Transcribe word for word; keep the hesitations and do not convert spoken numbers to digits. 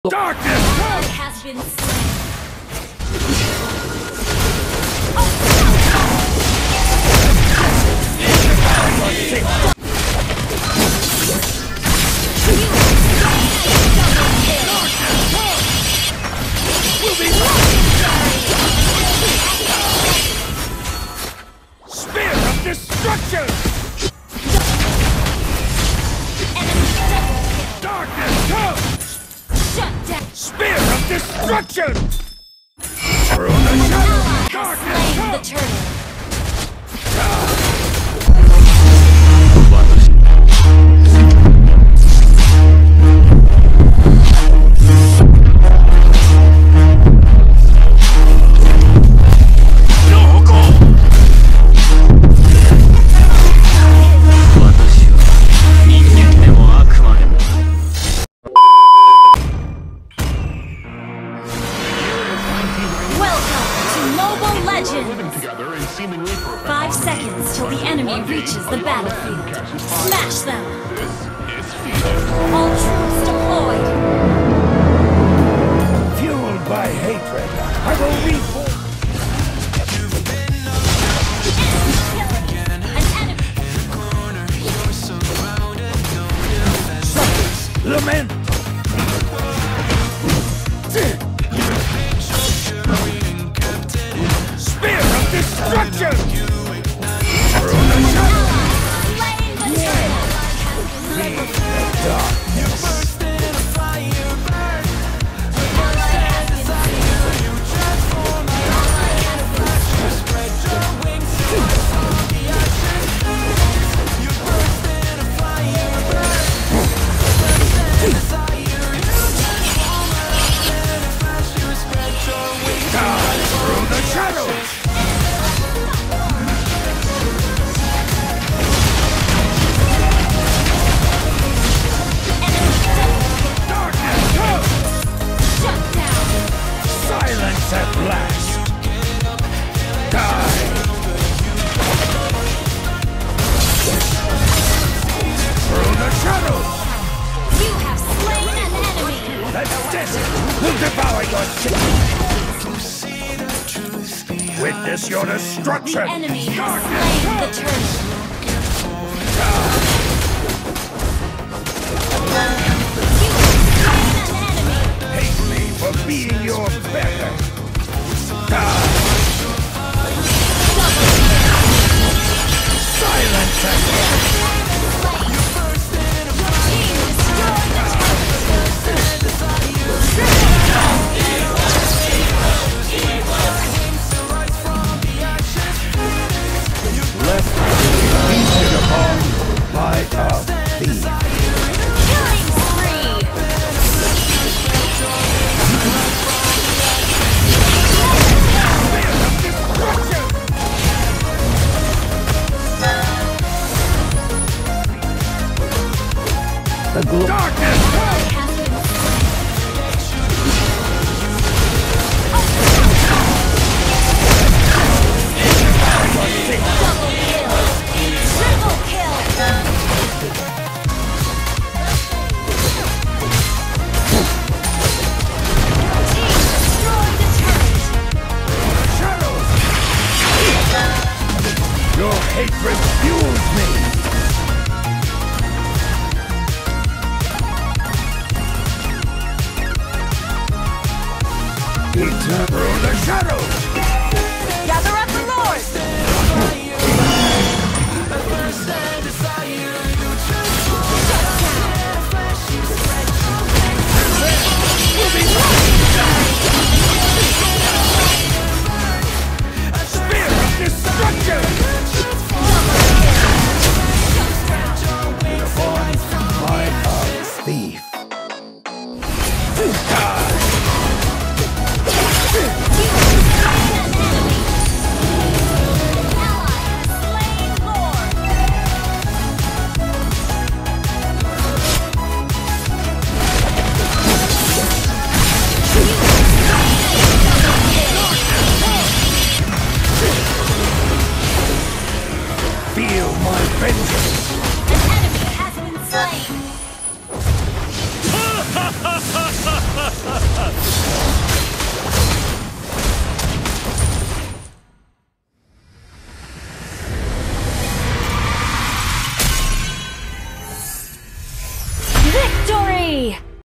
Darkness has been slain. Spear of destruction! Darkness come! Shut down. Spear of destruction! Through the shadow! Darkness Slain the come! turtle. Five seconds till the enemy reaches the battlefield. Smash them! All troops deployed! Fueled by hatred, I will reform. An enemy! Suffix, lament! Spear of destruction! Through the shadow! Slain the turtle! Leave the darkness! Die through the shadows! Darkness come! Shut down! Silence at last! Die! Through the shadows! You have slain an enemy! The desert will devour your city! Witness your destruction! The enemy has Darkness slain the come! turtle! Hate me for being your beggar! Die! Silence at last! Feasted upon by a thief. Killing spree! The glow. Darkness come! Double kill! Triple kill! Team destroyed the turret! Shadows! Your hatred fuels me! Eternal through the shadows! Gather up the Lord! Spear of destruction! Upon by a thief. Die! Feel my vengeance! An enemy has been slain!